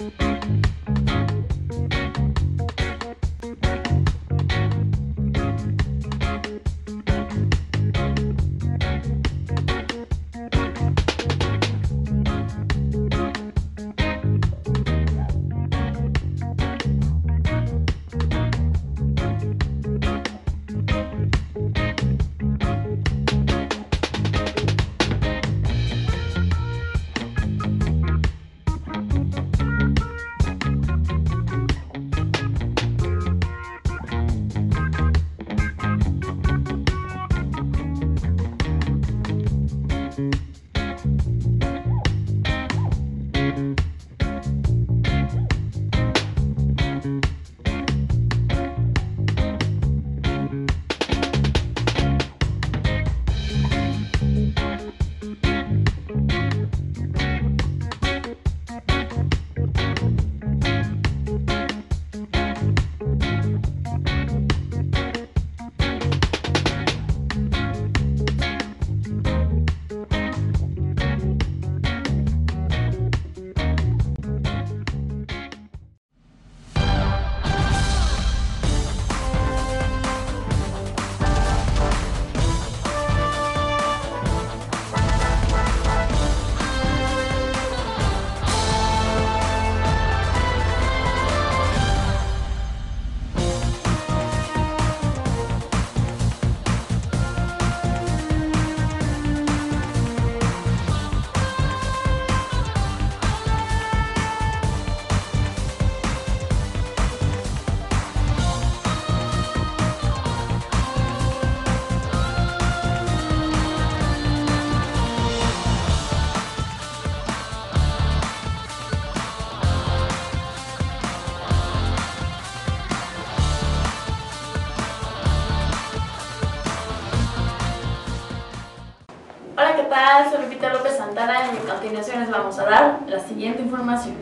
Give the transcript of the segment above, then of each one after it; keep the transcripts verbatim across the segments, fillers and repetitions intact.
Hola, ¿qué tal? Soy Lupita López Santana y a continuación les vamos a dar la siguiente información.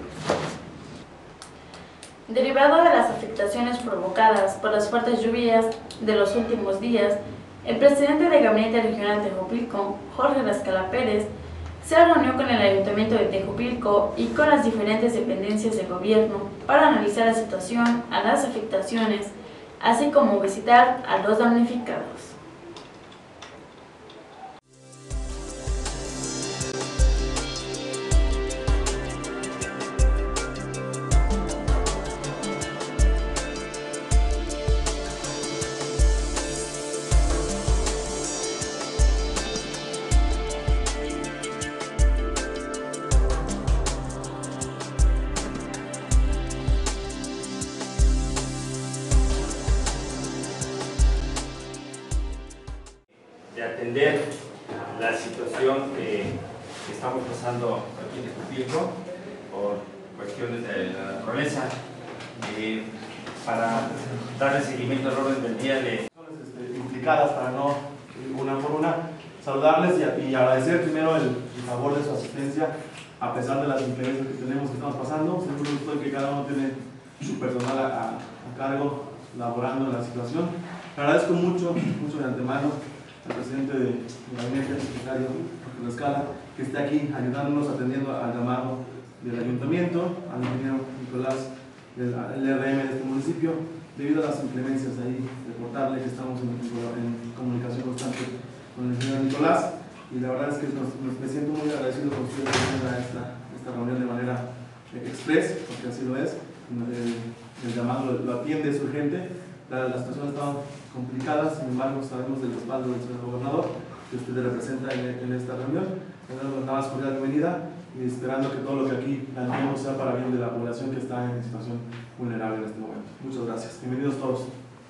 Derivado de las afectaciones provocadas por las fuertes lluvias de los últimos días, el presidente del Gabinete Regional de Tejupilco, Jorge Rascala Pérez, se reunió con el Ayuntamiento de Tejupilco y con las diferentes dependencias de gobierno para analizar la situación a las afectaciones, así como visitar a los damnificados. De atender la situación que, que estamos pasando aquí en Tejupilco por cuestiones de la naturaleza, eh, para darle seguimiento al orden del día de este, implicadas para no ir una por una, saludarles y, y agradecer primero el, el favor de su asistencia a pesar de las inclemencias que tenemos que estamos pasando. Seguro estoy que cada uno tiene su personal a, a, a cargo laborando en la situación. Le agradezco mucho, mucho de antemano al presidente del gabinete, el secretario Jorge Rascala, que esté aquí ayudándonos, atendiendo al llamado del ayuntamiento, al ingeniero Nicolás del R M de este municipio, debido a las inclemencias ahí, reportarle que estamos en, en comunicación constante con el ingeniero Nicolás, y la verdad es que nos, nos, me siento muy agradecido con ustedes de venir a esta, esta reunión de manera express, porque así lo es. El, el llamado lo, lo atiende, es urgente. La, la situación está complicada, sin embargo sabemos del respaldo del señor gobernador que usted le representa en, en esta reunión. Le damos la más cordial bienvenida y esperando que todo lo que aquí planteemos sea para bien de la población que está en situación vulnerable en este momento. Muchas gracias. Bienvenidos todos.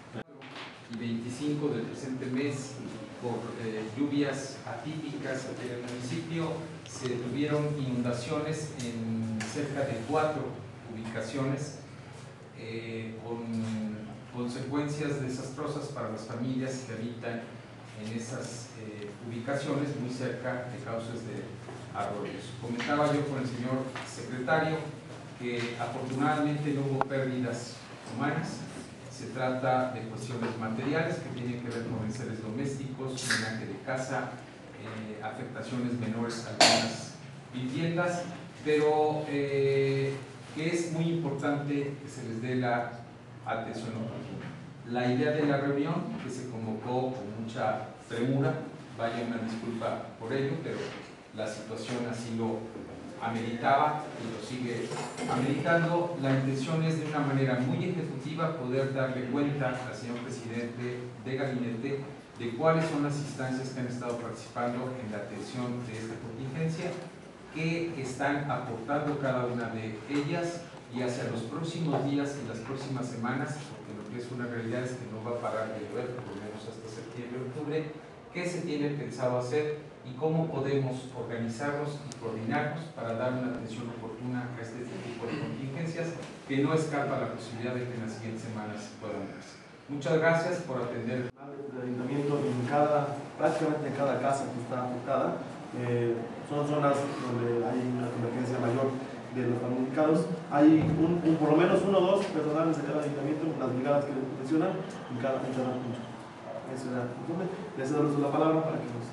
Y veinticinco del presente mes, por eh, lluvias atípicas en el municipio, se tuvieron inundaciones en cerca de cuatro ubicaciones, eh, con consecuencias desastrosas para las familias que habitan en esas eh, ubicaciones muy cerca de cauces de arroyos. Comentaba yo con el señor secretario que afortunadamente no hubo pérdidas humanas. Se trata de cuestiones materiales que tienen que ver con enseres domésticos, drenaje de casa, eh, afectaciones menores a algunas viviendas, pero eh, que es muy importante que se les dé la atención oportuna. La idea de la reunión, que se convocó con mucha premura, vaya una disculpa por ello, pero la situación así lo ameritaba y lo sigue ameritando. La intención es de una manera muy ejecutiva poder darle cuenta al señor presidente de gabinete de cuáles son las instancias que han estado participando en la atención de esta contingencia, que están aportando cada una de ellas, y hacia los próximos días y las próximas semanas, porque lo que es una realidad es que no va a parar de llover, por lo menos hasta septiembre, octubre, qué se tiene pensado hacer y cómo podemos organizarnos y coordinarnos para dar una atención oportuna a este tipo de contingencias, que no escapa la posibilidad de que en las siguientes semanas se puedan darse. Muchas gracias por atender. El ayuntamiento, en cada, prácticamente en cada casa que está afectada, eh, son zonas donde hay una convergencia mayor de los damnificados. Hay un, un, por lo menos uno o dos personales de cada ayuntamiento, las brigadas que mencionan, en cada, en cada punto. Eso era el informe. Les cedo la palabra para que nos...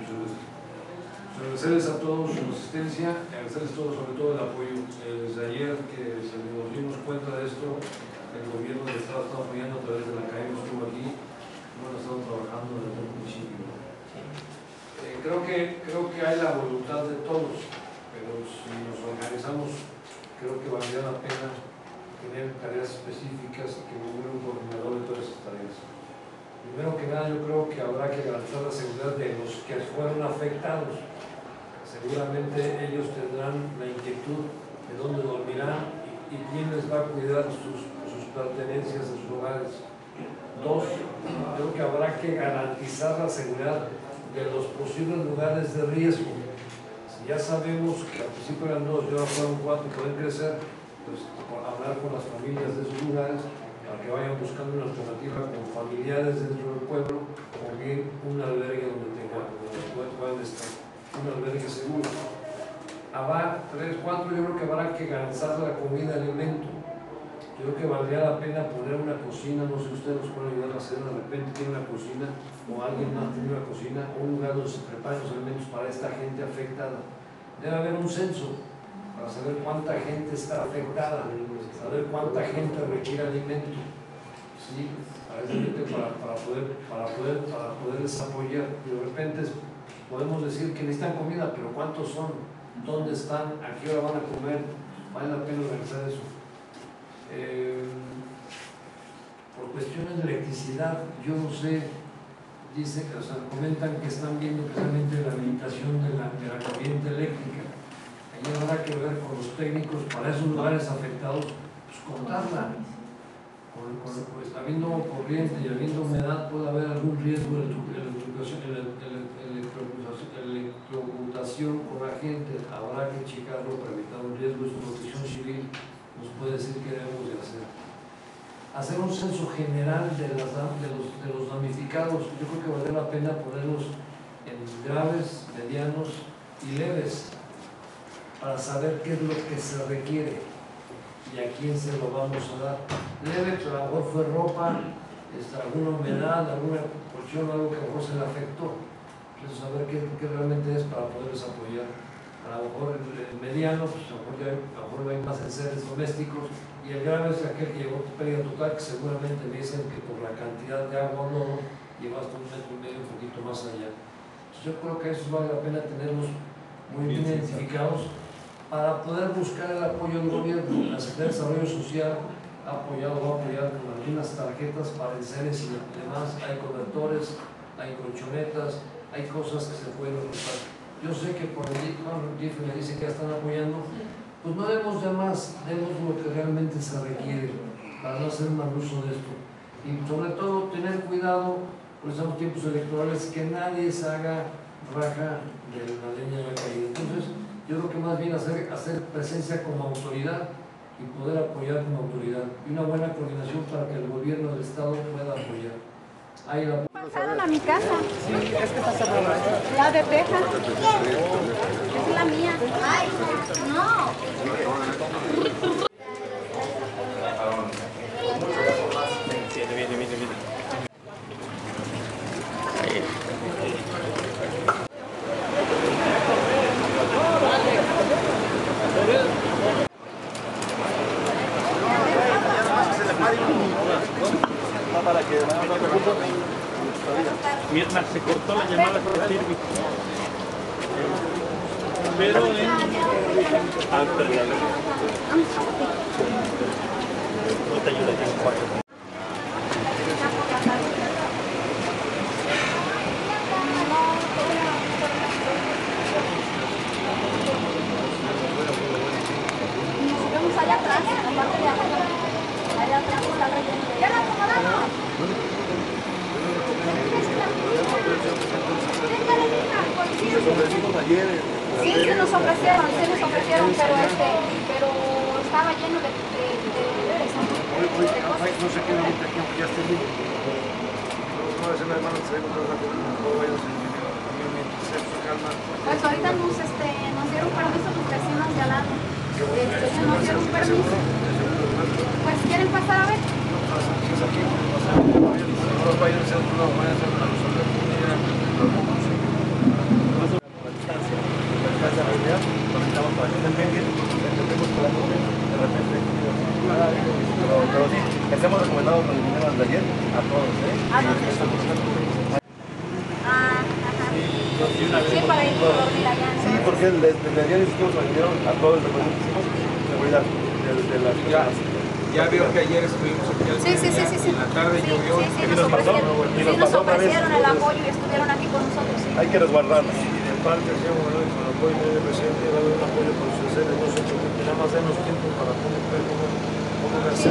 Agradecerles a todos su asistencia, agradecerles a todos sobre todo el apoyo. Eh, desde ayer que se nos dimos cuenta de esto, el gobierno del Estado está apoyando a través de la C A E, estuvo aquí, hemos estado trabajando desde el municipio. Eh, creo, que, creo que hay la voluntad de todos, pero si nos organizamos, creo que valdría la pena tener tareas específicas y que hubiera un coordinador de todas esas tareas. Primero que nada, yo creo que habrá que garantizar la seguridad de los que fueron afectados. Seguramente ellos tendrán la inquietud de dónde dormirán y, y quién les va a cuidar sus, sus pertenencias, sus hogares. Dos, creo que habrá que garantizar la seguridad de los posibles lugares de riesgo. Si ya sabemos que al principio eran dos y ahora fueron cuatro y pueden crecer, pues hablar con las familias de esos lugares para que vayan buscando una alternativa con familiares dentro del pueblo o bien un albergue donde tengan, donde puedan estar, un albergue seguro. Habrá tres, cuatro, yo creo que habrá que garantizar la comida, alimento. Yo creo que valdría la pena poner una cocina, no sé si ustedes nos pueden ayudar a hacer, de repente tiene una cocina o alguien más tiene una cocina o un lugar donde se preparen los alimentos para esta gente afectada. Debe haber un censo para saber cuánta gente está afectada, saber cuánta gente requiere alimento, ¿sí? Para, para, para, poder, para, poder, para poderles apoyar. Y de repente podemos decir que necesitan comida, pero ¿cuántos son? ¿Dónde están? ¿A qué hora van a comer? Vale la pena organizar eso. Eh, por cuestiones de electricidad, yo no sé, dice, o sea, comentan que están viendo precisamente la limitación de la, de la corriente eléctrica. Ahí habrá que ver con los técnicos para esos lugares afectados, pues cortarla. Con, con, pues habiendo corriente y habiendo humedad puede haber algún riesgo de electrocutación con la gente. Habrá que checarlo para evitar un riesgo. Su protección civil nos puede decir qué debemos de hacer. Hacer un censo general de, las, de, los, de los damnificados. Yo creo que vale la pena ponerlos en graves, medianos y leves, para saber qué es lo que se requiere y a quién se lo vamos a dar. Leve, pero a lo mejor fue ropa, esta, alguna humedad, alguna porción, algo que a lo mejor se le afectó. Entonces, saber qué, qué realmente es para poderles apoyar. A lo mejor el, el mediano, pues a lo mejor, ya, a lo mejor hay más enseres domésticos, y el grave es aquel que llegó a pérdida total, que seguramente me dicen que por la cantidad de agua no lleva hasta un metro y medio, un poquito más allá. Entonces, yo creo que eso vale la pena tenerlos muy bien identificados para poder buscar el apoyo del gobierno. La Secretaría de Desarrollo Social ha apoyado, va a apoyar con algunas tarjetas para enseres y demás. Hay cobertores, hay colchonetas, hay cosas que se pueden usar. Yo sé que por el D I F me dice que ya están apoyando, pues no demos de más, demos lo que realmente se requiere para no hacer mal uso de esto. Y sobre todo tener cuidado, por esos tiempos electorales, que nadie se haga raja de la leña de la caída. Entonces, yo creo que más bien hacer, hacer presencia como autoridad y poder apoyar como autoridad. Y una buena coordinación para que el gobierno del Estado pueda apoyar. Ahí la... Pasaron a mi casa. Sí, es que está cerrada. La de Texas. Es la mía. Ay, no. Viene, viene, viene, viene. Mientras se cortó la llamada con Sirvi. Pero en... Ah, perdón. No te ayuda en cuatro. Vamos allá atrás, en la parte de abajo. Allá atrás está el relleno. ¡Ya lo acomodamos! Sí, se nos ofrecieron, se nos ofrecieron, pero este, pero estaba lleno de, de, de, de eso. No se queda ahorita aquí, aunque ya esté libre. No va a ser la hermana, se va a encontrar la comida, no vaya a ser calma. Pues ahorita nos, este, nos dieron permiso los vecinos de al lado. Este, nos dieron permiso. Pues quieren pasar a ver. No pasa, si es aquí, no pasa. No vayan a ser otro lado, vayan a ser una resolver comunidad. Esa reunión, conectamos para que estén bien, entendemos por la comida, de repente, pero, pero sí, estamos recomendando con el dinero de ayer a todos, ¿eh? ¿A dónde? Ah, ajá. Sí, para ir a dormir allá. Sí, porque desde ayer hicimos el dinero a todos los representantes que hicimos, seguridad de las Ya, ya veo que ayer estuvimos aquí al Sí, sí, sí, sí, sí. en la tarde Sí, llovió. sí, sí, nos ofrecieron, sí, nos ofrecieron el apoyo y estuvieron aquí con nosotros, sí. hay que resguardarlas. De parte, hacíamos con el apoyo del presidente, va a haber un apoyo por sus seres, no sé, porque nada más denos tiempo para poder ver cómo, cómo hacer.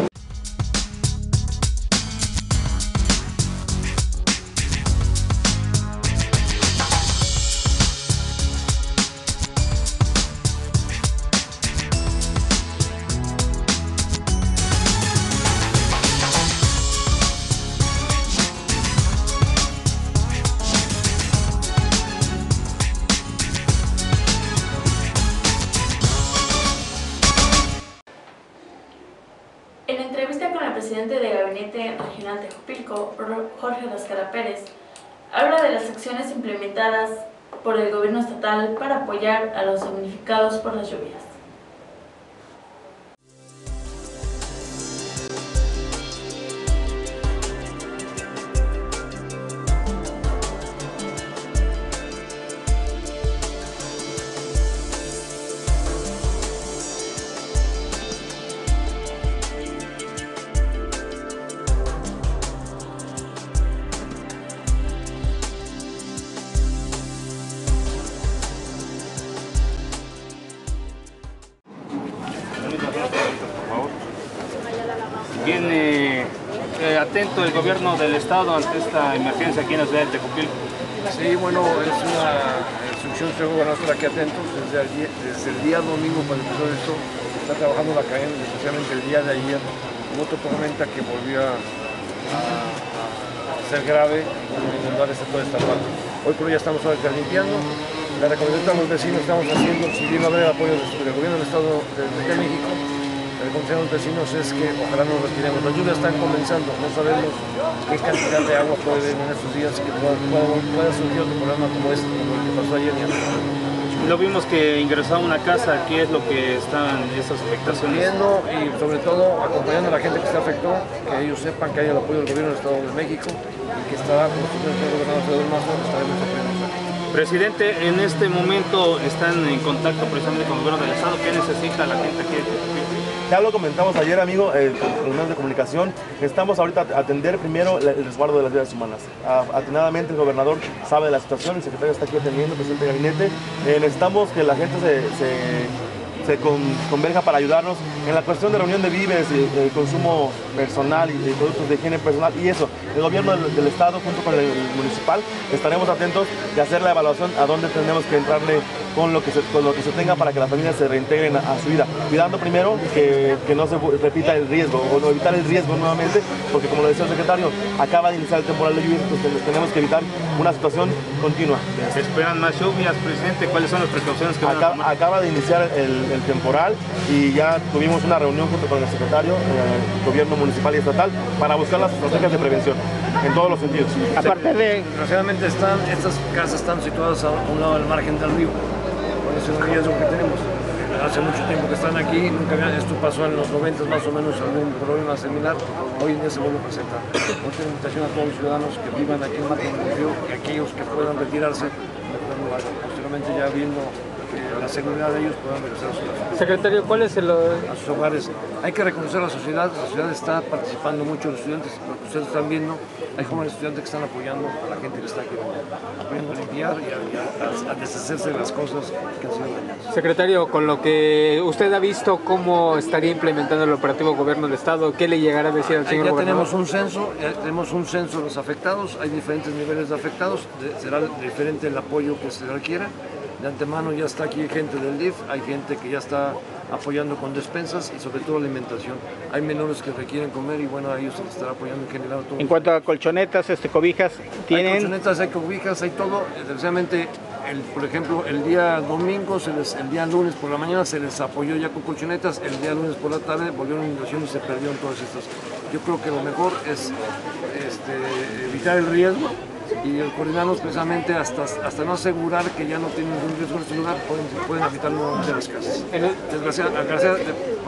En entrevista con el presidente de Gabinete Regional Tejupilco, Jorge Rascala Pérez, habla de las acciones implementadas por el gobierno estatal para apoyar a los damnificados por las lluvias. Viene eh, atento el gobierno del estado ante esta emergencia aquí en la ciudad de Tejupilco. Sí, bueno, es una instrucción que van a estar aquí atentos desde el, día, desde el día domingo cuando empezó esto. Está trabajando la cadena, especialmente el día de ayer, con otra tormenta que volvió a, a ser grave y bueno, inundar este, toda esta parte. Hoy por hoy ya estamos ahorita limpiando. La recomendación a los vecinos estamos haciendo, si bien va a haber el apoyo del gobierno del Estado de, de México, la recomendación a los vecinos es que ojalá nos retiremos. Las lluvias están comenzando, no sabemos qué cantidad de agua puede haber en estos días que pueda, pueda, pueda surgir otro problema como este, como el que pasó ayer. Lo vimos que ingresó a una casa, ¿qué es lo que están estas afectaciones? Viendo y sobre todo acompañando a la gente que se afectó, que ellos sepan que hay el apoyo del gobierno del Estado de México y que estará con nosotros el gobernador Federal Mazo, estaremos apoyando. Presidente, en este momento están en contacto precisamente con el gobierno del estado. ¿Qué necesita la gente aquí? Ya lo comentamos ayer, amigo, eh, con los medios de comunicación. Estamos ahorita a atender primero el resguardo de las vidas humanas. Atinadamente el gobernador sabe de la situación, el secretario está aquí atendiendo, el presidente de gabinete. Eh, necesitamos que la gente se, se, se con, converja para ayudarnos en la cuestión de reunión de víveres, y, el consumo personal y, y productos de higiene personal. Y eso, el gobierno del, del estado junto con el, el municipal estaremos atentos de hacer la evaluación a dónde tenemos que entrarle con lo que se, con lo que se tenga para que las familias se reintegren a, a su vida, cuidando primero que, que no se repita el riesgo o no evitar el riesgo nuevamente, porque como lo decía el secretario, acaba de iniciar el temporal de lluvias, entonces tenemos que evitar una situación continua. ¿Se esperan más lluvias, presidente? ¿Cuáles son las precauciones que van acaba, a tomar? Acaba de iniciar el, el temporal y ya tuvimos una reunión junto con el secretario, el gobierno municipal y estatal, para buscar las estrategias de prevención en todos los sentidos. Aparte de, desgraciadamente están, estas casas están situadas a un lado del margen del río. Ese es el riesgo que tenemos. hace mucho tiempo que están aquí, nunca había, esto pasó en los noventa más o menos, algún problema similar, hoy en día se vuelve a presentar. Otra invitación a todos los ciudadanos que vivan aquí en Marco Río, y aquellos que puedan retirarse, posteriormente ya viendo la seguridad de ellos puedan regresar a sus hogares. Secretario, ¿cuál es el...? A sus hogares. Hay que reconocer a la sociedad, la sociedad está participando mucho, los estudiantes, lo que ustedes están viendo, hay jóvenes estudiantes que están apoyando a la gente que está aquí, apoyando a limpiar y a, a, a deshacerse de las cosas que han sido dañadas. Secretario, con lo que usted ha visto, ¿cómo estaría implementando el operativo gobierno del Estado? ¿Qué le llegará a decir al señor ya gobernador? Tenemos un censo, ya tenemos un censo de los afectados, hay diferentes niveles de afectados, de, será diferente el apoyo que se requiera. De antemano ya está aquí gente del D I F, hay gente que ya está apoyando con despensas y sobre todo alimentación. Hay menores que requieren comer y bueno, a ellos se les estará apoyando en general. Todo. En cuanto a colchonetas, este, cobijas, ¿tienen? Hay colchonetas, hay cobijas, hay todo. Desgraciadamente, el, por ejemplo, el día domingo, se les, el día lunes por la mañana se les apoyó ya con colchonetas, el día lunes por la tarde volvieron inundaciones y se perdieron todas estas. Yo creo que lo mejor es este, evitar el riesgo y coordinarnos precisamente hasta, hasta no asegurar que ya no tienen ningún riesgo en este lugar, pueden, pueden habitar nuevamente las casas. Desgraciadamente,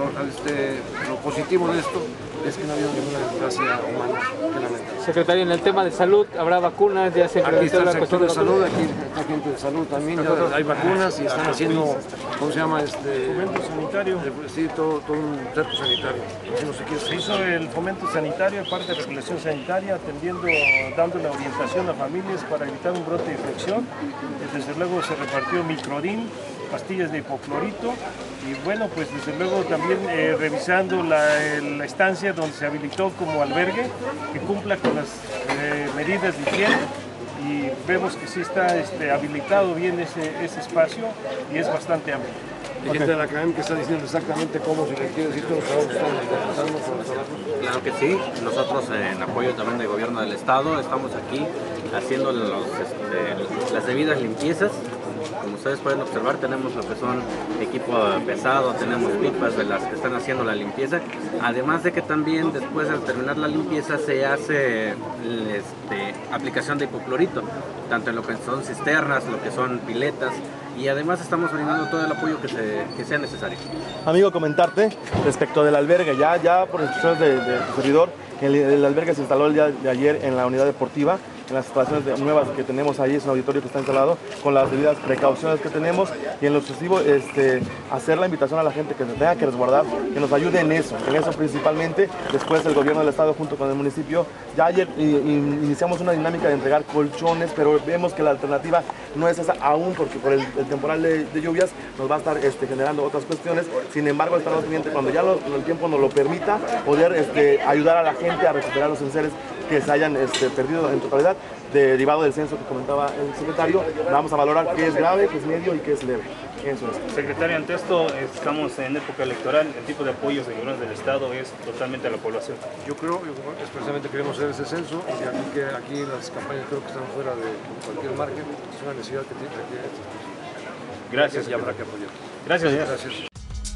este, lo positivo de esto es que no ha habido ninguna desgracia humana que lamentar. Secretario, en el tema de salud, ¿habrá vacunas? Ya se aquí está el la sector de salud, aquí está gente de salud también, ya hay vacunas y están haciendo, ¿cómo se llama? Este, fomento sanitario. Sí, todo, todo un cerco sanitario. Se hizo el fomento sanitario, parte de regulación sanitaria, atendiendo, dando la orientación a familias para evitar un brote de infección. Desde luego se repartió microdin, pastillas de hipoclorito y bueno, pues desde luego también eh, revisando la, la estancia donde se habilitó como albergue, que cumpla con las eh, medidas de higiene y vemos que sí está este, habilitado bien ese, ese espacio y es bastante amplio. Hay gente de la academia que está diciendo exactamente cómo se le quiere decir todos los trabajos que están pasando por los trabajos. Claro que sí, nosotros en apoyo también del gobierno del estado estamos aquí haciendo los, este, las debidas limpiezas. Como ustedes pueden observar, tenemos lo que son equipo pesado, tenemos pipas de las que están haciendo la limpieza, además de que también después de terminar la limpieza se hace este, aplicación de hipoclorito, tanto en lo que son cisternas, lo que son piletas, y además estamos brindando todo el apoyo que, se, que sea necesario. Amigo, comentarte respecto del albergue, ya, ya por instrucciones de, de tu servidor, el, el albergue se instaló el día de ayer en la unidad deportiva, en las instalaciones de, nuevas que tenemos ahí, es un auditorio que está instalado, con las debidas precauciones que tenemos, y en lo sucesivo este, hacer la invitación a la gente que se tenga que resguardar, que nos ayude en eso, en eso principalmente. Después el gobierno del estado junto con el municipio, ya ayer y, y, iniciamos una dinámica de entregar colchones, pero vemos que la alternativa no es esa aún, porque por el, el temporal de, de lluvias nos va a estar este, generando otras cuestiones. Sin embargo, estamos pendientes cuando ya lo, el tiempo nos lo permita, poder este, ayudar a la gente a recuperar los enseres que se hayan este, perdido en totalidad, derivado del censo que comentaba el secretario. Vamos a valorar qué es grave, qué es medio y qué es leve. Eso es. Secretario, ante esto estamos en época electoral, el tipo de apoyos del gobierno del estado es totalmente a la población. Yo creo, expresamente queremos hacer ese censo, y aquí, que aquí las campañas creo que están fuera de cualquier margen, es una necesidad que tiene que estas cosas. Gracias. Y habrá que apoyar. Gracias. Gracias.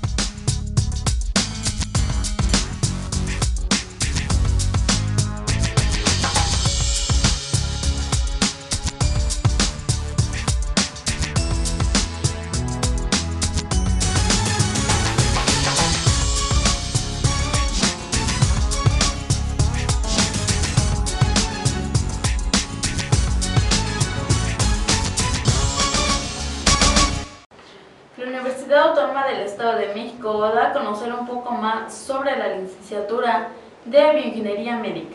La Universidad Autónoma del Estado de México da a conocer un poco más sobre la licenciatura de Bioingeniería Médica.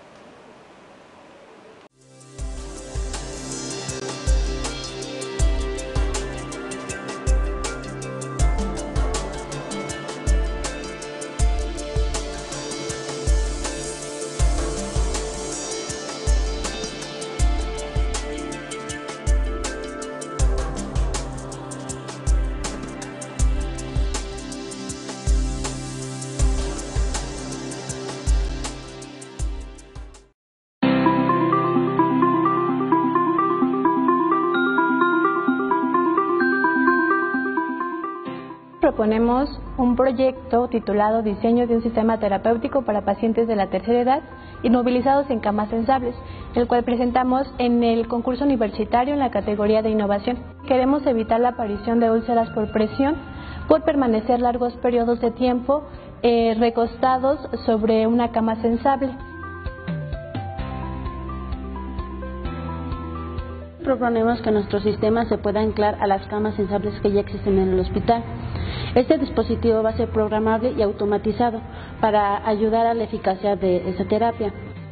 Proponemos un proyecto titulado Diseño de un sistema terapéutico para pacientes de la tercera edad inmovilizados en camas sensibles, el cual presentamos en el concurso universitario en la categoría de innovación. Queremos evitar la aparición de úlceras por presión por permanecer largos periodos de tiempo eh, recostados sobre una cama sensable. Proponemos que nuestro sistema se pueda anclar a las camas sensables que ya existen en el hospital. Este dispositivo va a ser programable y automatizado para ayudar a la eficacia de esa terapia.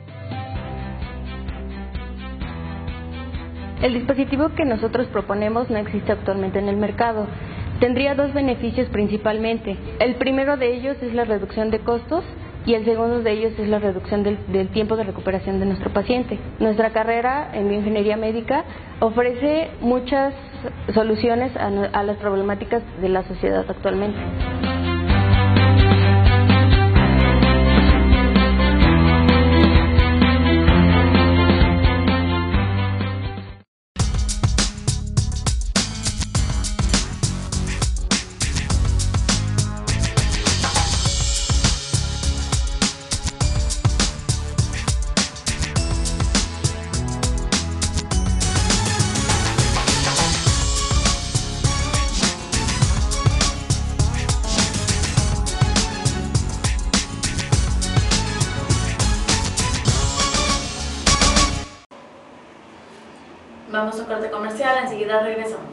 El dispositivo que nosotros proponemos no existe actualmente en el mercado. Tendría dos beneficios principalmente. El primero de ellos es la reducción de costos y el segundo de ellos es la reducción del, del tiempo de recuperación de nuestro paciente. Nuestra carrera en bioingeniería médica ofrece muchas soluciones a, a las problemáticas de la sociedad actualmente. Vamos a un corte comercial, enseguida regresamos.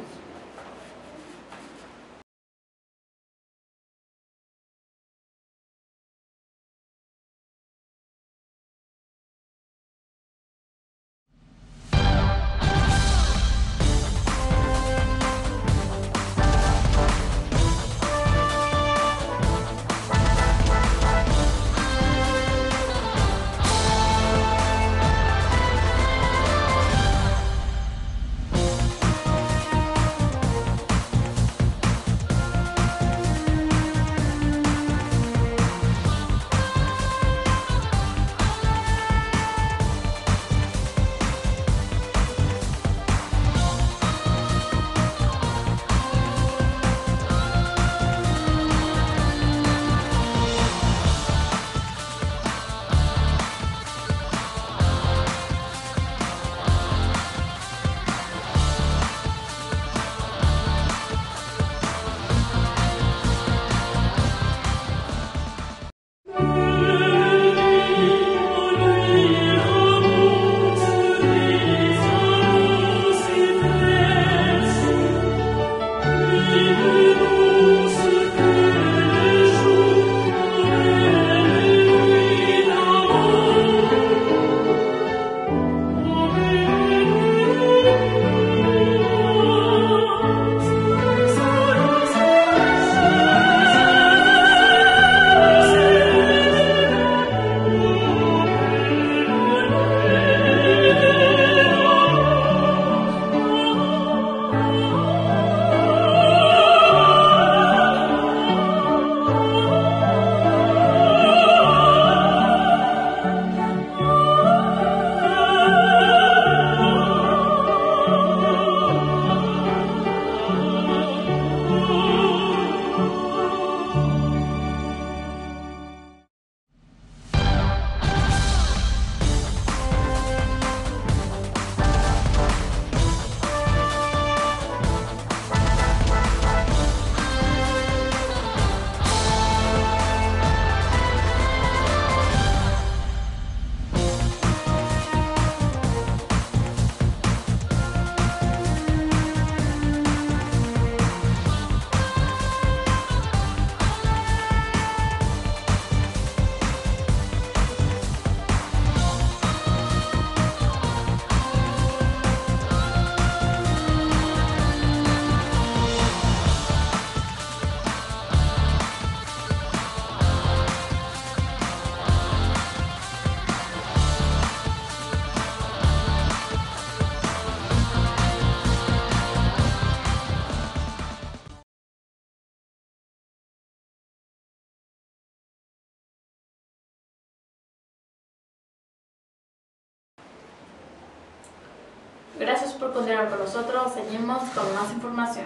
Gracias por continuar con nosotros, seguimos con más información.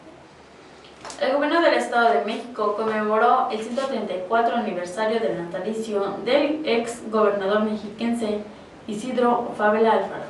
El gobierno del Estado de México conmemoró el ciento treinta y cuatro aniversario del natalicio del ex gobernador mexiquense Isidro Fabela Alfaro.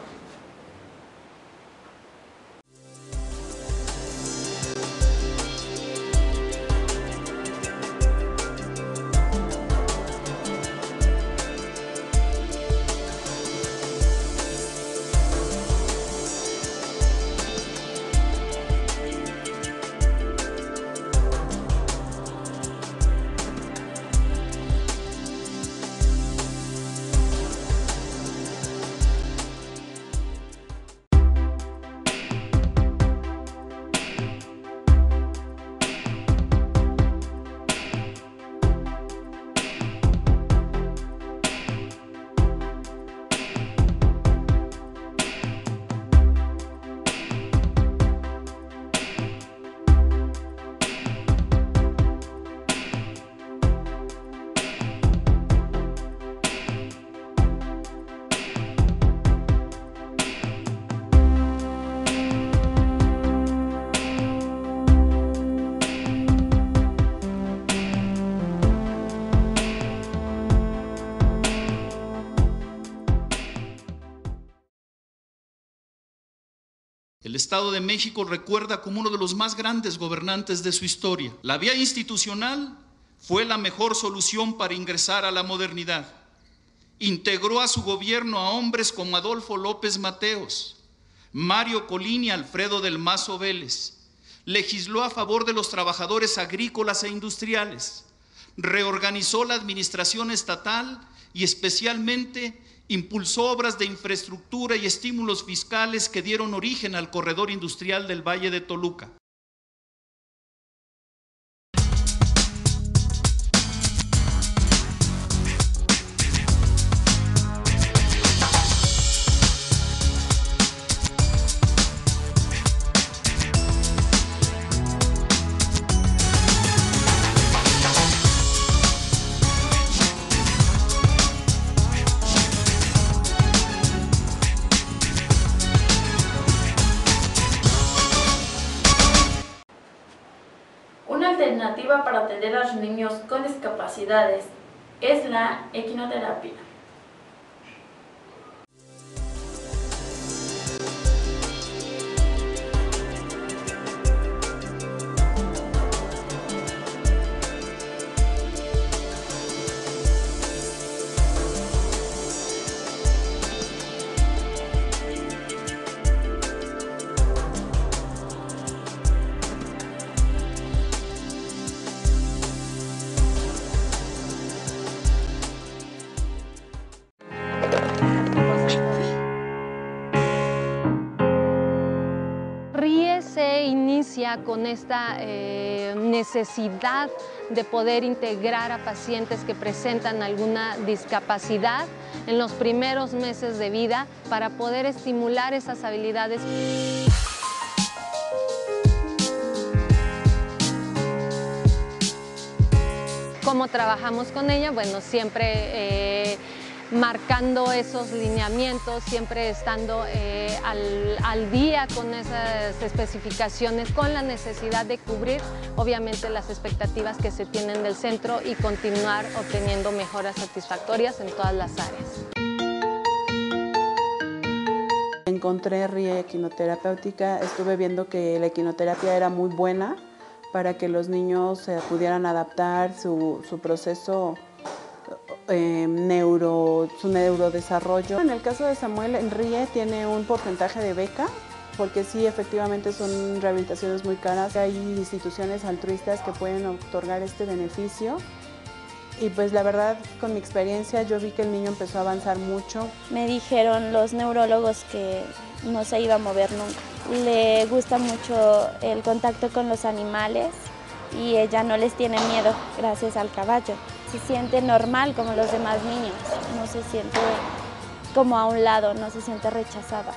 El Estado de México recuerda como uno de los más grandes gobernantes de su historia. La vía institucional fue la mejor solución para ingresar a la modernidad. Integró a su gobierno a hombres como Adolfo López Mateos, Mario Colín y Alfredo del Mazo Vélez. Legisló a favor de los trabajadores agrícolas e industriales. Reorganizó la administración estatal y especialmente impulsó obras de infraestructura y estímulos fiscales que dieron origen al corredor industrial del Valle de Toluca. Alternativa para atender a los niños con discapacidades es la equinoterapia. Con esta eh, necesidad de poder integrar a pacientes que presentan alguna discapacidad en los primeros meses de vida para poder estimular esas habilidades. ¿Cómo trabajamos con ella? Bueno, siempre eh, marcando esos lineamientos, siempre estando eh, al, al día con esas especificaciones, con la necesidad de cubrir obviamente las expectativas que se tienen del centro y continuar obteniendo mejoras satisfactorias en todas las áreas. Encontré R I E equinoterapéutica, estuve viendo que la equinoterapia era muy buena para que los niños se pudieran adaptar su, su proceso Eh, neuro, su neurodesarrollo. En el caso de Samuel, el R I E tiene un porcentaje de beca, porque sí, efectivamente son rehabilitaciones muy caras. Hay instituciones altruistas que pueden otorgar este beneficio y pues la verdad, con mi experiencia, yo vi que el niño empezó a avanzar mucho. Me dijeron los neurólogos que no se iba a mover nunca. Le gusta mucho el contacto con los animales y ella no les tiene miedo gracias al caballo. Se siente normal como los demás niños, no se siente como a un lado, no se siente rechazada.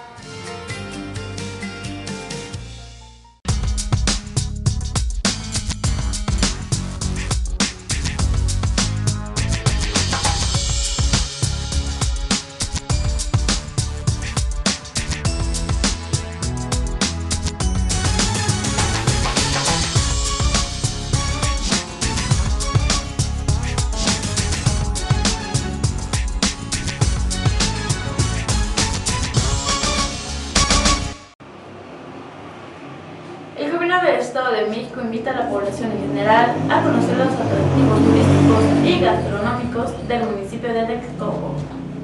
El Gobierno del Estado de México invita a la población en general a conocer los atractivos turísticos y gastronómicos del municipio de Texcoco.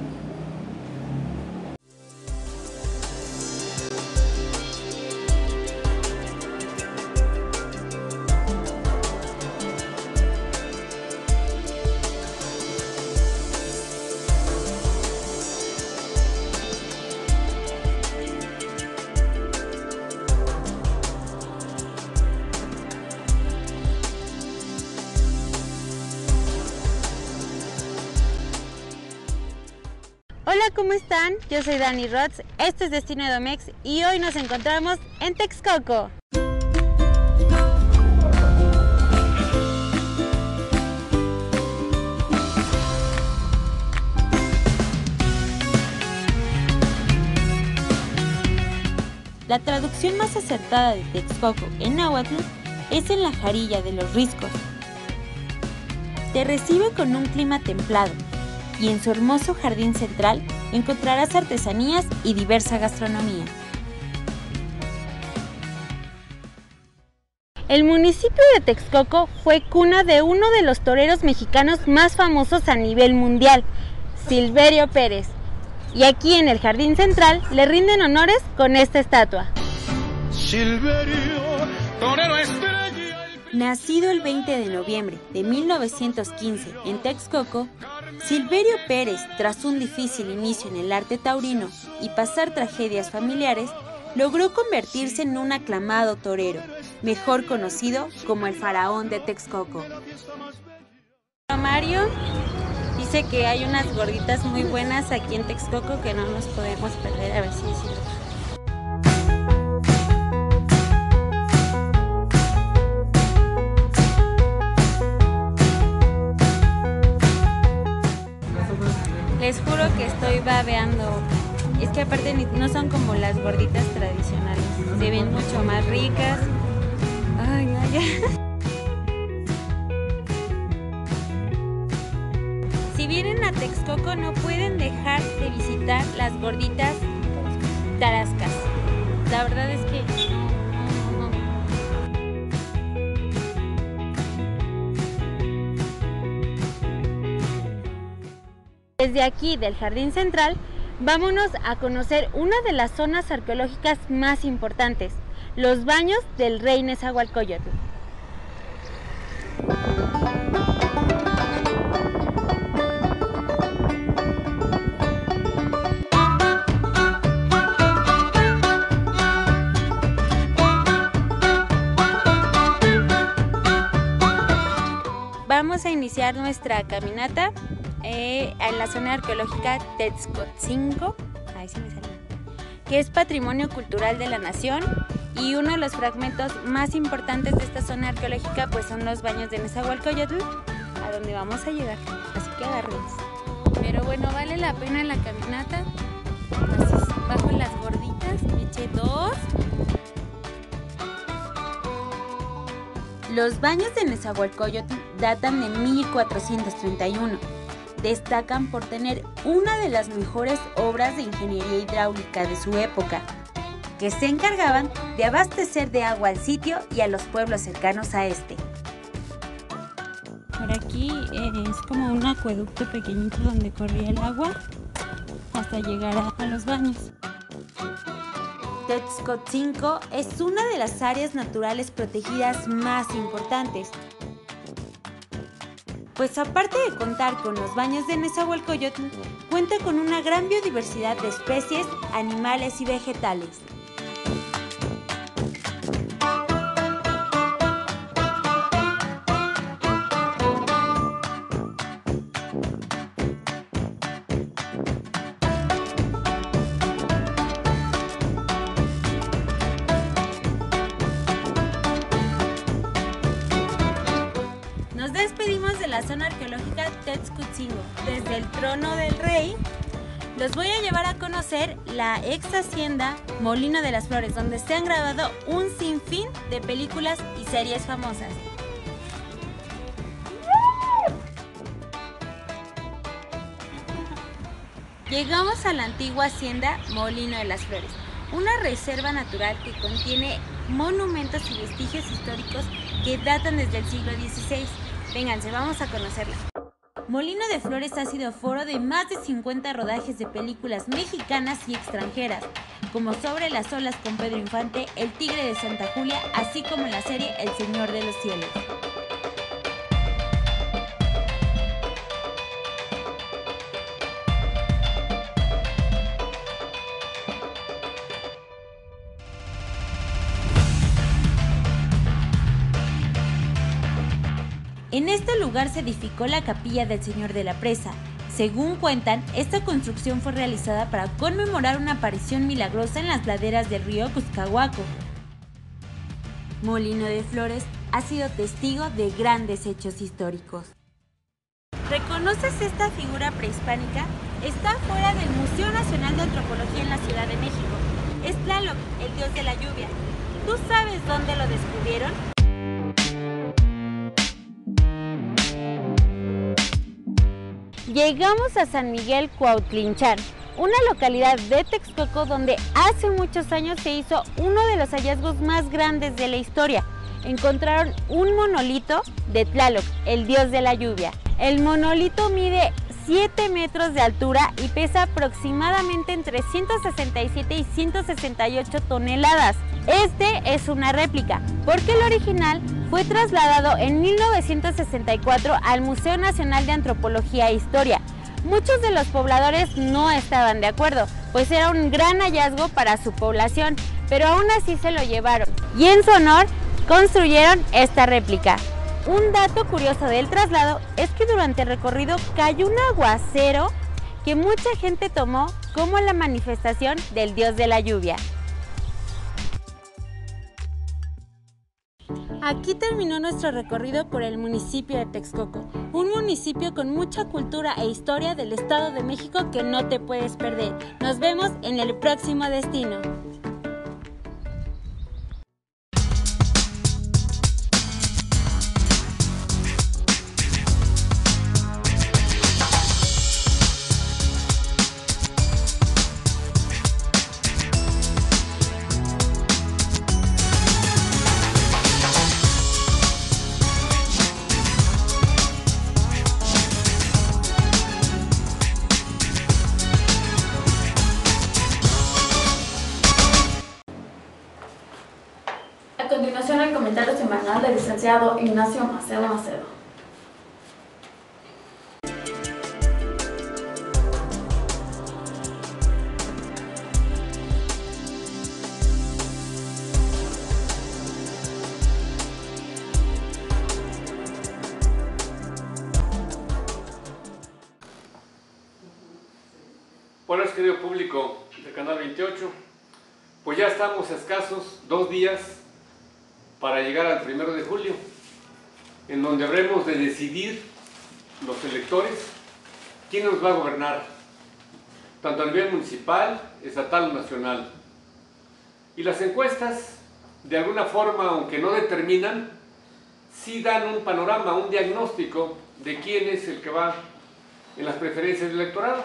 Hola, ¿cómo están? Yo soy Dani Rods, esto es Destino Edomex y hoy nos encontramos en Texcoco. La traducción más acertada de Texcoco en náhuatl es en la jarilla de los riscos. Te recibe con un clima templado y en su hermoso jardín central encontrarás artesanías y diversa gastronomía. El municipio de Texcoco fue cuna de uno de los toreros mexicanos más famosos a nivel mundial, Silverio Pérez. Y aquí en el Jardín Central le rinden honores con esta estatua. Silverio, torero estrella. Nacido el veinte de noviembre de mil novecientos quince en Texcoco, Silverio Pérez, tras un difícil inicio en el arte taurino y pasar tragedias familiares, logró convertirse en un aclamado torero, mejor conocido como el faraón de Texcoco. Mario dice que hay unas gorditas muy buenas aquí en Texcoco que no nos podemos perder, a ver si es cierto. Les juro que estoy babeando. Es que aparte no son como las gorditas tradicionales. Se ven mucho más ricas. Ay, ay, ay. Si vienen a Texcoco no pueden dejar de visitar las gorditas tarascas. La verdad es que no, no, no. Desde aquí del Jardín Central, vámonos a conocer una de las zonas arqueológicas más importantes, los baños del rey Nezahualcóyotl. Vamos a iniciar nuestra caminata eh, en la zona arqueológica Texcotzinco, ahí sí me salió, que es patrimonio cultural de la nación, y uno de los fragmentos más importantes de esta zona arqueológica pues son los baños de Nezahualcóyotl, a donde vamos a llegar, así que agárrense. Pero bueno, vale la pena la caminata, así bajo las gorditas, eché dos. Los baños de Nezahualcóyotl datan de mil cuatrocientos treinta y uno. Destacan por tener una de las mejores obras de ingeniería hidráulica de su época, que se encargaban de abastecer de agua al sitio y a los pueblos cercanos a este. Por aquí eh, es como un acueducto pequeñito donde corría el agua hasta llegar a, a los baños. Texcotzinco es una de las áreas naturales protegidas más importantes, pues aparte de contar con los baños de Nezahualcóyotl, cuenta con una gran biodiversidad de especies, animales y vegetales. Nos despedimos de la zona arqueológica Texcotzinco. Desde el trono del rey, los voy a llevar a conocer la ex hacienda Molino de las Flores, donde se han grabado un sinfín de películas y series famosas. Llegamos a la antigua hacienda Molino de las Flores, una reserva natural que contiene monumentos y vestigios históricos que datan desde el siglo dieciséis. Vénganse, vamos a conocerla. Molino de Flores ha sido foro de más de cincuenta rodajes de películas mexicanas y extranjeras, como Sobre las olas con Pedro Infante, El tigre de Santa Julia, así como la serie El Señor de los Cielos. En este lugar se edificó la capilla del Señor de la Presa. Según cuentan, esta construcción fue realizada para conmemorar una aparición milagrosa en las laderas del río Cuscahuaco. Molino de Flores ha sido testigo de grandes hechos históricos. ¿Reconoces esta figura prehispánica? Está fuera del Museo Nacional de Antropología en la Ciudad de México. Es Tlaloc, el dios de la lluvia. ¿Tú sabes dónde lo descubrieron? Llegamos a San Miguel Cuautlinchán, una localidad de Texcoco donde hace muchos años se hizo uno de los hallazgos más grandes de la historia, encontraron un monolito de Tlaloc, el dios de la lluvia. El monolito mide siete metros de altura y pesa aproximadamente entre ciento sesenta y siete y ciento sesenta y ocho toneladas. Este es una réplica, porque el original fue trasladado en mil novecientos sesenta y cuatro al Museo Nacional de Antropología e Historia. Muchos de los pobladores no estaban de acuerdo, pues era un gran hallazgo para su población, pero aún así se lo llevaron y en su honor construyeron esta réplica. Un dato curioso del traslado es que durante el recorrido cayó un aguacero que mucha gente tomó como la manifestación del dios de la lluvia. Aquí terminó nuestro recorrido por el municipio de Texcoco, un municipio con mucha cultura e historia del Estado de México que no te puedes perder. Nos vemos en el próximo destino. A continuación, el comentario semanal del licenciado Ignacio Macedo Macedo. Buenas, querido público de Canal veintiocho, pues ya estamos a escasos dos días para llegar al primero de julio, en donde habremos de decidir los electores quién nos va a gobernar, tanto a nivel municipal, estatal o nacional. Y las encuestas, de alguna forma, aunque no determinan, sí dan un panorama, un diagnóstico de quién es el que va en las preferencias del electorado.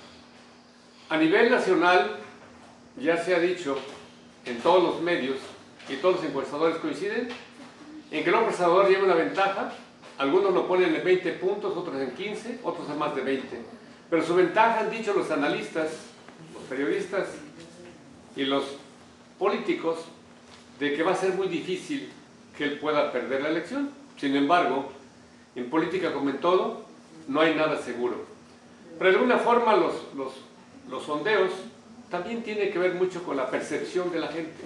A nivel nacional, ya se ha dicho en todos los medios y todos los encuestadores coinciden en que López Obrador lleva una ventaja. Algunos lo ponen en veinte puntos, otros en quince, otros en más de veinte. Pero su ventaja, han dicho los analistas, los periodistas y los políticos, de que va a ser muy difícil que él pueda perder la elección. Sin embargo, en política como en todo, no hay nada seguro. Pero de alguna forma los, los, los sondeos también tienen que ver mucho con la percepción de la gente.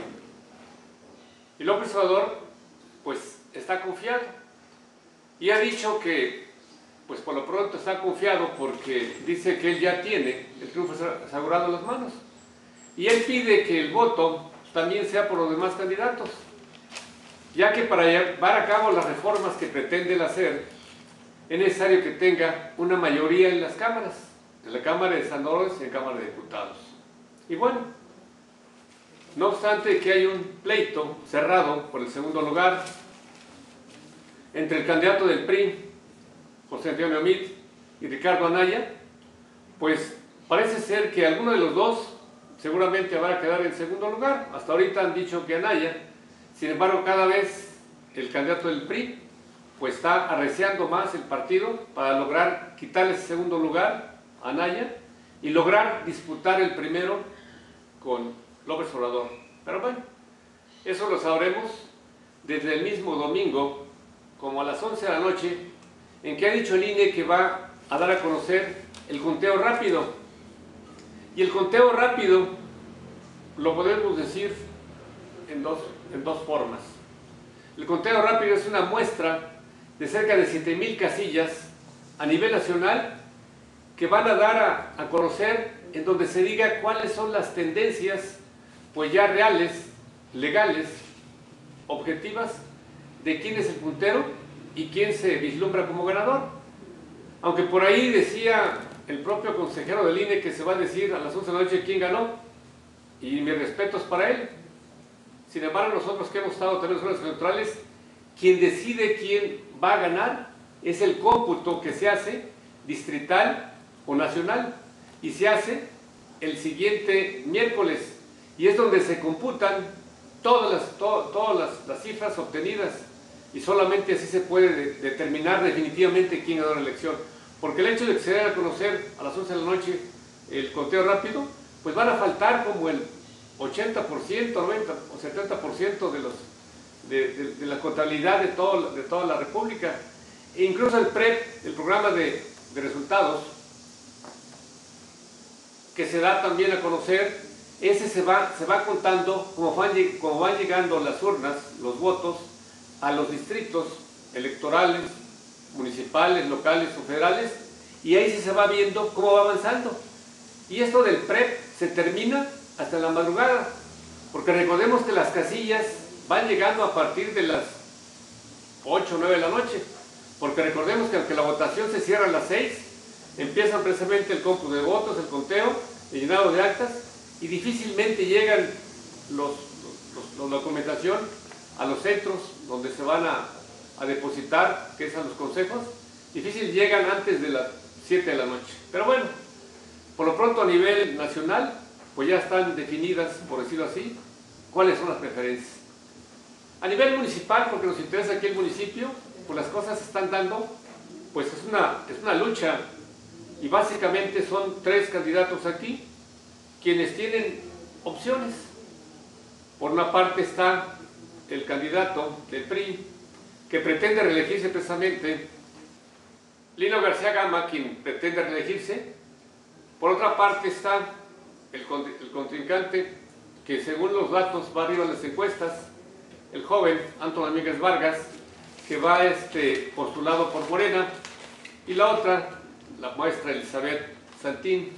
Y López Obrador, pues, está confiado. Y ha dicho que, pues, por lo pronto está confiado porque dice que él ya tiene el triunfo asegurado en las manos. Y él pide que el voto también sea por los demás candidatos, ya que para llevar a cabo las reformas que pretende él hacer, es necesario que tenga una mayoría en las cámaras, en la Cámara de Senadores y en la Cámara de Diputados. Y bueno, no obstante que hay un pleito cerrado por el segundo lugar entre el candidato del P R I, José Antonio Meade, y Ricardo Anaya, pues parece ser que alguno de los dos seguramente va a quedar en segundo lugar. Hasta ahorita han dicho que Anaya. Sin embargo, cada vez el candidato del P R I pues está arreciando más el partido para lograr quitarle ese segundo lugar a Anaya y lograr disputar el primero con López Obrador. Pero bueno, eso lo sabremos desde el mismo domingo, como a las once de la noche, en que ha dicho el I N E que va a dar a conocer el conteo rápido. Y el conteo rápido lo podemos decir en dos, en dos formas. El conteo rápido es una muestra de cerca de siete mil casillas a nivel nacional que van a dar a, a conocer, en donde se diga cuáles son las tendencias pues ya reales, legales, objetivas, de quién es el puntero y quién se vislumbra como ganador. Aunque por ahí decía el propio consejero del I N E que se va a decir a las once de la noche quién ganó, y mis respetos para él. Sin embargo, nosotros que hemos estado también en las zonas electorales, quien decide quién va a ganar es el cómputo que se hace distrital o nacional, y se hace el siguiente miércoles, y es donde se computan todas las, to, todas las, las cifras obtenidas, y solamente así se puede de, determinar definitivamente quién ganó la elección. Porque el hecho de que se dé a conocer a las once de la noche el conteo rápido, pues van a faltar como el ochenta por ciento, noventa o setenta por ciento de, los, de, de, de la contabilidad de, todo, de toda la República. E incluso el P R E P, el programa de, de resultados, que se da también a conocer, ese se va, se va contando como van, como van llegando las urnas, los votos, a los distritos electorales, municipales, locales o federales, y ahí sí se va viendo cómo va avanzando. Y esto del P R E P se termina hasta la madrugada, porque recordemos que las casillas van llegando a partir de las ocho o nueve de la noche, porque recordemos que aunque la votación se cierra a las seis, empiezan precisamente el cómputo de votos, el conteo, el llenado de actas, y difícilmente llegan los, los, los, la documentación a los centros donde se van a, a depositar, que es a los consejos. Difícil llegan antes de las siete de la noche. Pero bueno, por lo pronto a nivel nacional, pues ya están definidas, por decirlo así, cuáles son las preferencias. A nivel municipal, porque nos interesa aquí el municipio, pues las cosas se están dando, pues es una, es una lucha, y básicamente son tres candidatos aquí, quienes tienen opciones. Por una parte está el candidato del P R I, que pretende reelegirse precisamente, Lino García Gama, quien pretende reelegirse. Por otra parte está el, el contrincante, que según los datos va arriba en las encuestas, el joven Antón Domínguez Vargas, que va este, postulado por Morena, y la otra, la maestra Elizabeth Santín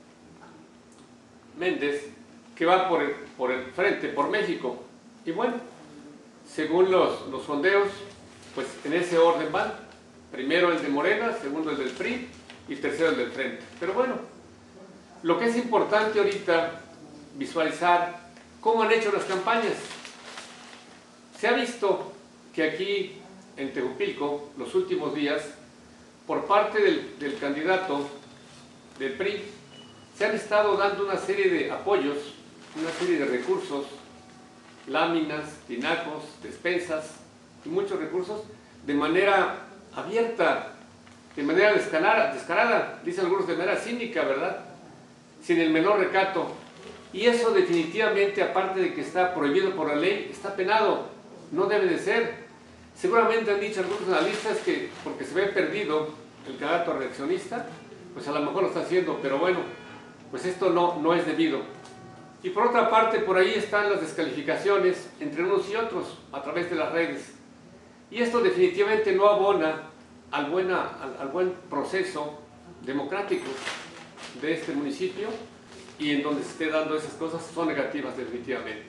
Méndez, que va por el, por el frente, por México. Y bueno, según los, los sondeos, pues en ese orden van. Primero el de Morena, segundo el del P R I y tercero el del Frente. Pero bueno, lo que es importante ahorita visualizar cómo han hecho las campañas. Se ha visto que aquí en Tejupilco, los últimos días, por parte del, del candidato del P R I, se han estado dando una serie de apoyos, una serie de recursos, láminas, tinacos, despensas y muchos recursos de manera abierta, de manera descarada, descarada, dicen algunos de manera cínica, ¿verdad? Sin el menor recato. Y eso definitivamente, aparte de que está prohibido por la ley, está penado, no debe de ser. Seguramente han dicho algunos analistas que porque se ve perdido el candidato reeleccionista, pues a lo mejor lo está haciendo, pero bueno, pues esto no, no es debido. Y por otra parte, por ahí están las descalificaciones entre unos y otros a través de las redes. Y esto definitivamente no abona al, buena, al, al buen proceso democrático de este municipio, y en donde se esté dando esas cosas son negativas definitivamente.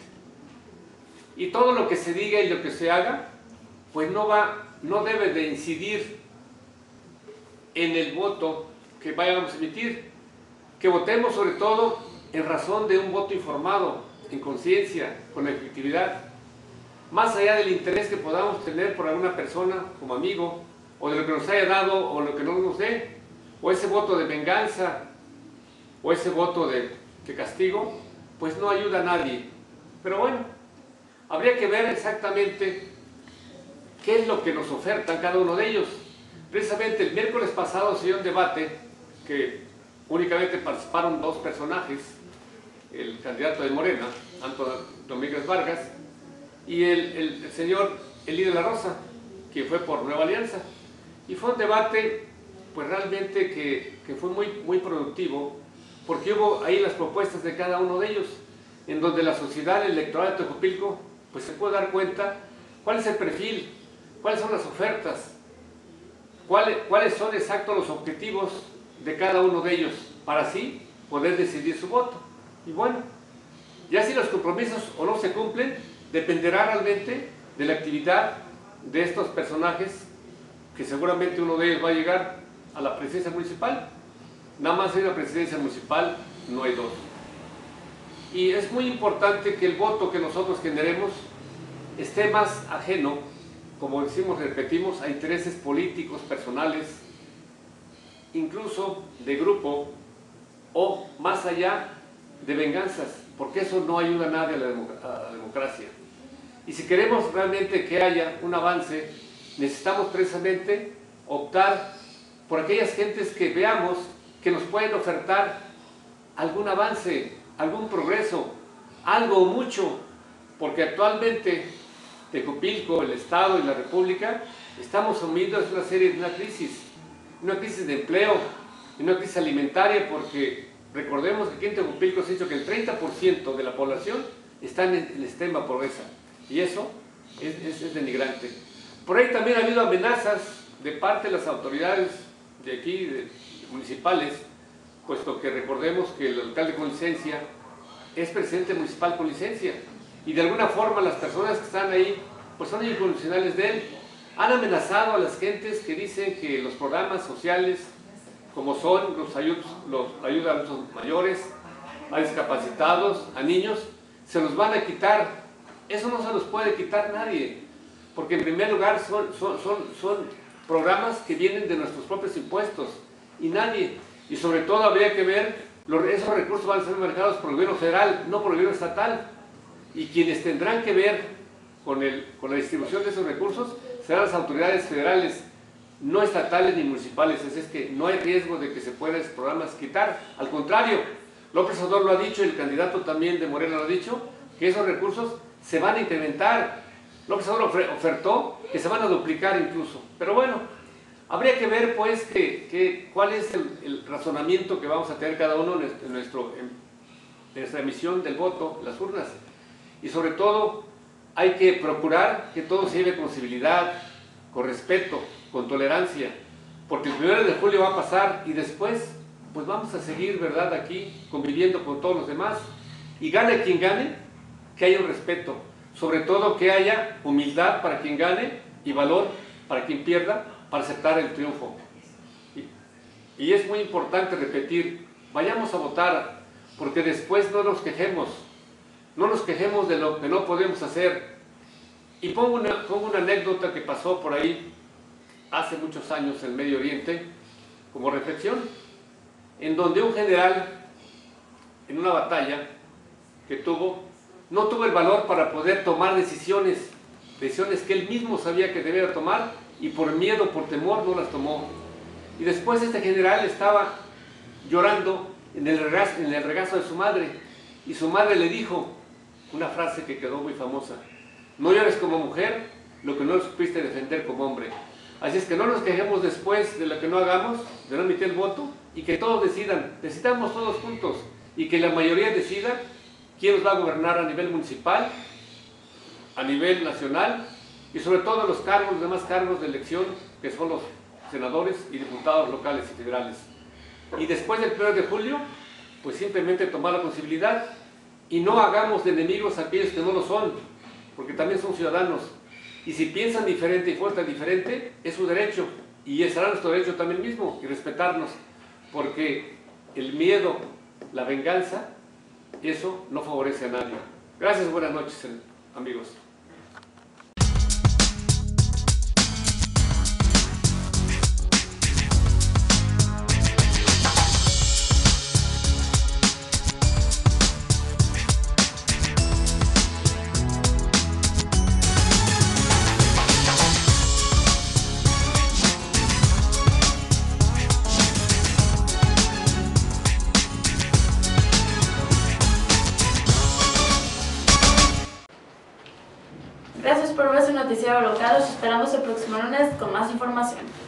Y todo lo que se diga y lo que se haga, pues no, va, no debe de incidir en el voto que vayamos a emitir, que votemos sobre todo en razón de un voto informado, en conciencia, con efectividad, más allá del interés que podamos tener por alguna persona como amigo, o de lo que nos haya dado o lo que no nos dé, o ese voto de venganza, o ese voto de, de castigo, pues no ayuda a nadie. Pero bueno, habría que ver exactamente qué es lo que nos ofertan cada uno de ellos. Precisamente el miércoles pasado se dio un debate que únicamente participaron dos personajes, el candidato de Morena, Antón Domínguez Vargas, y el, el, el señor Elí de la Rosa, que fue por Nueva Alianza. Y fue un debate pues realmente que, que fue muy, muy productivo, porque hubo ahí las propuestas de cada uno de ellos, en donde la sociedad electoral de Tejupilco pues se puede dar cuenta cuál es el perfil, cuáles son las ofertas, cuáles, cuáles son exactos los objetivos de cada uno de ellos, para así poder decidir su voto. Y bueno, ya si los compromisos o no se cumplen, dependerá realmente de la actividad de estos personajes, que seguramente uno de ellos va a llegar a la presidencia municipal. Nada más hay una presidencia municipal, no hay dos. Y es muy importante que el voto que nosotros generemos esté más ajeno, como decimos, repetimos, a intereses políticos, personales, incluso de grupo, o más allá de venganzas, porque eso no ayuda a nadie a la, democ a la democracia. Y si queremos realmente que haya un avance, necesitamos precisamente optar por aquellas gentes que veamos que nos pueden ofertar algún avance, algún progreso, algo o mucho, porque actualmente Tejupilco, el Estado y la República estamos sumidos en una serie de una crisis, una crisis de empleo, una crisis alimentaria, porque recordemos que aquí en Tejupilco se ha dicho que el treinta por ciento de la población está en el extrema pobreza, y eso es, es, es denigrante. Por ahí también ha habido amenazas de parte de las autoridades de aquí, de, de municipales, puesto que recordemos que el alcalde con licencia es presidente municipal con licencia, y de alguna forma las personas que están ahí pues son incondicionales de él. Han amenazado a las gentes que dicen que los programas sociales, como son los ayudas, los ayuda a los mayores, a discapacitados, a niños, se los van a quitar. Eso no se los puede quitar nadie, porque en primer lugar son, son, son, son programas que vienen de nuestros propios impuestos, y nadie, y sobre todo habría que ver, los, esos recursos van a ser manejados por el gobierno federal, no por el gobierno estatal, y quienes tendrán que ver con, el, con la distribución de esos recursos serán las autoridades federales, no estatales ni municipales. Es, es que no hay riesgo de que se puedan esos programas quitar, al contrario, López Obrador lo ha dicho, el candidato también de Morena lo ha dicho, que esos recursos se van a incrementar. López Obrador ofertó que se van a duplicar incluso, pero bueno, habría que ver pues que, que, cuál es el, el razonamiento que vamos a tener cada uno en, nuestro, en nuestra emisión del voto, las urnas, y sobre todo hay que procurar que todo se lleve con civilidad, con respeto, con tolerancia, porque el primero de julio va a pasar y después pues vamos a seguir, ¿verdad?, aquí conviviendo con todos los demás, y gane quien gane, que haya un respeto, sobre todo que haya humildad para quien gane y valor para quien pierda, para aceptar el triunfo. Y, y es muy importante repetir, vayamos a votar, porque después no nos quejemos, no nos quejemos de lo que no podemos hacer. Y pongo una, pongo una anécdota que pasó por ahí hace muchos años en Medio Oriente, como reflexión, en donde un general, en una batalla que tuvo, no tuvo el valor para poder tomar decisiones, decisiones que él mismo sabía que debía tomar, y por miedo, por temor, no las tomó. Y después este general estaba llorando en el regazo, en el regazo de su madre, y su madre le dijo una frase que quedó muy famosa: no llores como mujer lo que no supiste defender como hombre. Así es que no nos quejemos después de lo que no hagamos, de no emitir el voto, y que todos decidan, decidamos todos juntos, y que la mayoría decida quién nos va a gobernar a nivel municipal, a nivel nacional, y sobre todo los cargos, los demás cargos de elección, que son los senadores y diputados locales y federales. Y después del primero de julio, pues simplemente tomar la posibilidad, y no hagamos de enemigos a aquellos que no lo son, porque también son ciudadanos, y si piensan diferente y votan diferente, es su derecho, y será nuestro derecho también mismo, y respetarnos, porque el miedo, la venganza, eso no favorece a nadie. Gracias, buenas noches, amigos. Gracias por ver su noticiero local, los esperamos el próximo lunes con más información.